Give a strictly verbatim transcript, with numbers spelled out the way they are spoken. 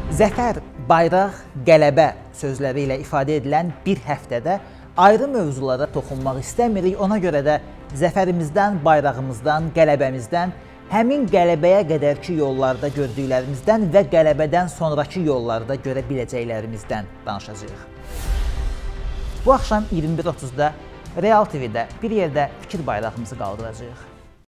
Zəfər, bayraq, qələbə sözləri ilə ifadə edilən bir həftədə ayrı mövzulara toxunmaq istəmirik. Ona görə də zəfərimizdən, bayrağımızdan, qələbəmizdən, həmin qələbəyə qədərki yollarda gördüklərimizdən və qələbədən sonrakı yollarda görə biləcəklərimizdən danışacağıq. Bu axşam iyirmi bir otuzda Real T V-də bir yerdə fikir bayrağımızı qaldıracağıq.